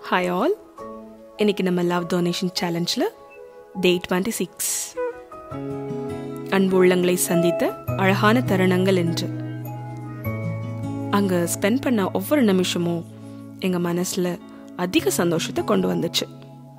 Hi all, இன்னைக்கு நம்ம love donation சேலஞ்சில் Day 26 அன்பு உள்ளங்களை சந்தித்த அழகான தருணங்கள் என்று அங்கே ஸ்பெண்ட் பண்ண ஒவ்வொரு நிமிஷமும் எங்கள் மனசில் அதிக சந்தோஷத்தை கொண்டு வந்துச்சு.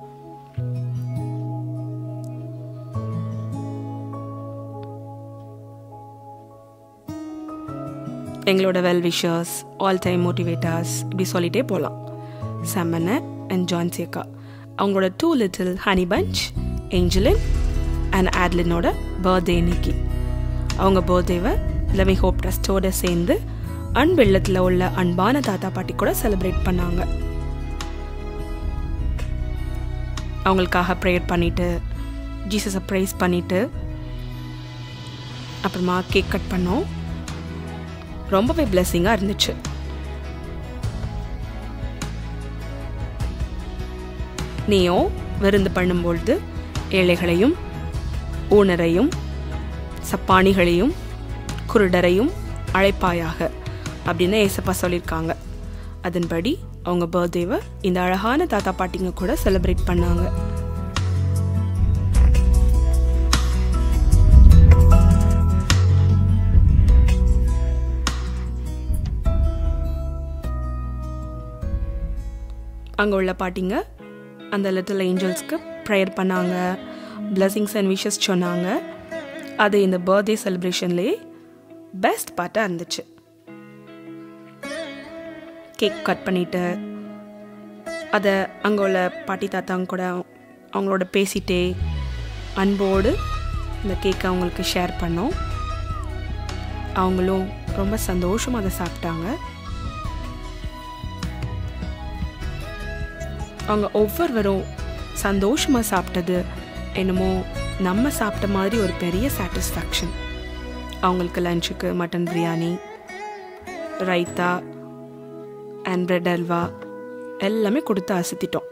எங்களோட well wishers, all time motivators இப்படி சொல்லிட்டே போகலாம். சமன அண்ட் ஜான்சி அக்கா, அவங்களோட 2 little honey bunch, Angelin and ஆட்லினோட பர்த்டே இன்னைக்கு. அவங்க பர்த்டேவை லெவிங் ஹோப் ட்ரஸ்டோடு சேர்ந்து அன்பெள்ளத்தில் உள்ள அன்பான தாத்தா பாட்டி கூட செலிப்ரேட் பண்ணாங்க. அவங்களுக்காக ப்ரேயர் பண்ணிவிட்டு, ஜீசஸை ப்ரைஸ் பண்ணிவிட்டு அப்புறமா கேக் கட் பண்ணோம். ரொம்பவே பிளெஸ்ஸிங்காக இருந்துச்சு. நீயும் விருந்து பண்ணும்பொழுது ஏழைகளையும் ஊனரையும் சப்பானிகளையும் குருடரையும் அழைப்பாயாக அப்படின்னு ஏசப்பா சொல்லியிருக்காங்க. அதன்படி அவங்க பர்த்டேவை இந்த அழகான தாத்தா பாட்டிங்க கூட செலிப்ரேட் பண்ணாங்க. அங்கே உள்ள பாட்டிங்க அந்த லிட்டில் ஏஞ்சல்ஸ்க்கு ப்ரேயர் பண்ணாங்க, பிளெஸிங்ஸ் அண்ட் விஷஸ் சொன்னாங்க. அது இந்த பர்த்டே செலிப்ரேஷன்லேயே பெஸ்ட் பார்ட்டாக இருந்துச்சு. கேக் கட் பண்ணிவிட்டு அதை அங்கே உள்ள பாட்டி தாத்தாங்க கூட அவங்களோட பேசிகிட்டே அன்போடு இந்த கேக்கை அவங்களுக்கு ஷேர் பண்ணோம். அவங்களும் ரொம்ப சந்தோஷமாக அதை சாப்பிட்டாங்க. அவங்க ஒவ்வொருவரும் சந்தோஷமாக சாப்பிட்டது என்னமோ நம்ம சாப்பிட்ட மாதிரி ஒரு பெரிய சாட்டிஸ்ஃபேக்ஷன். அவங்களுக்கு லஞ்சுக்கு mutton biryani, raita and bread halwa எல்லாமே கொடுத்து அசத்திட்டோம்.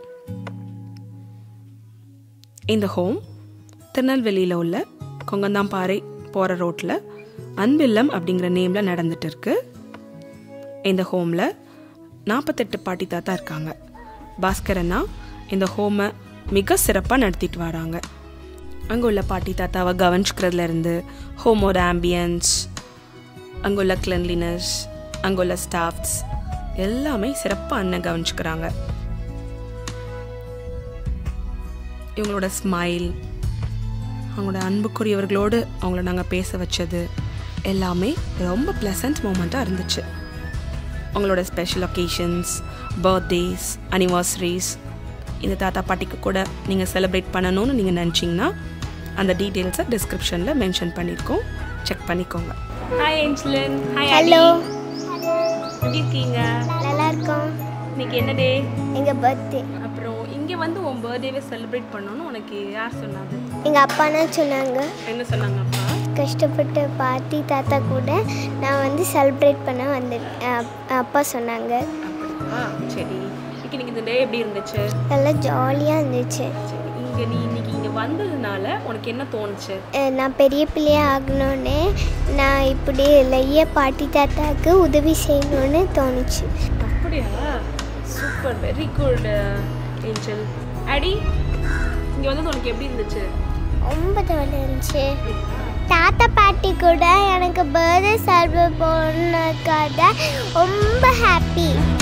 இந்த ஹோம் திருநெல்வேலியில் உள்ள கொங்கந்தாம்பாறை போகிற ரோட்டில் அன்பில்லம் அப்படிங்கிற நேமில் நடந்துட்டு இருக்கு. இந்த ஹோமில் 48 பாட்டி தாத்தா இருக்காங்க. பாஸ்கரண்ணா இந்த ஹோமை மிக சிறப்பாக நடத்திட்டு வராங்க. அங்கே உள்ள பாட்டி தாத்தாவை கவனிச்சுக்கிறதுலேருந்து ஹோமோட ஆம்பியன்ஸ், அங்கே உள்ள கிளென்லினஸ், அங்கே உள்ள ஸ்டாஃப்ஸ் எல்லாமே சிறப்பாக அண்ணன் கவனிச்சுக்கிறாங்க. இவங்களோட ஸ்மைல், அவங்களோட அன்புக்குரியவர்களோடு அவங்கள நாங்கள் பேச வச்சது எல்லாமே ரொம்ப ப்ளசன்ட் மூமெண்ட்டாக இருந்துச்சு. அவங்களோட ஸ்பெஷல் ஒகேஷன்ஸ், பர்த்டேஸ், அனிவர்சரிஸ் இந்த தாத்தா பாட்டிக்கு கூட நீங்கள் செலிப்ரேட் பண்ணணும்னு நீங்கள் நினச்சிங்கன்னா அந்த டீட்டெயில்ஸை டிஸ்கிரிப்ஷனில் மென்ஷன் பண்ணியிருக்கோம், செக் பண்ணிக்கோங்க. Hi Angelin. ஹாய். ஹலோ. எப்படி இருக்கீங்க? நல்லா இருக்கோம். இன்னைக்கு என்ன டே? எங்கள் பர்த்டே. அப்புறம் இங்கே வந்து உன் பர்த்டேவை செலிப்ரேட் பண்ணணும்னு உனக்கு யார் சொன்னாங்க? எங்கள் அப்பானா சொன்னாங்க. என்ன சொன்னாங்க அப்பா? கஷ்டப்பட்ட பாட்டி தாத்தா கூட நான் வந்து செலிப்ரேட் பண்ண வந்து அப்பா சொன்னாங்க. சரி, இன்னைக்கு இந்த டே எப்படி இருந்துச்சு? நல்லா ஜாலியாக இருந்துச்சு. சரி, நீ இன்னைக்கு இங்கே வந்ததுனால உனக்கு என்ன தோணுச்சு? நான் பெரிய பிள்ளையாக ஆகணுன்னே நான் இப்படி நிறைய பாட்டி தாத்தாவுக்கு உதவி செய்யணும்னு தோணுச்சு. அப்படியா? Super, very good angel. ஆடி, இங்கே வந்து உனக்கு எப்படி இருந்துச்சு? ரொம்ப ஜாலியாக இருந்துச்சு. தாத்தா பாட்டி கூட எனக்கு பர்த்டே செலிப்ரேட் பண்ணதுக்காக ரொம்ப ஹாப்பி.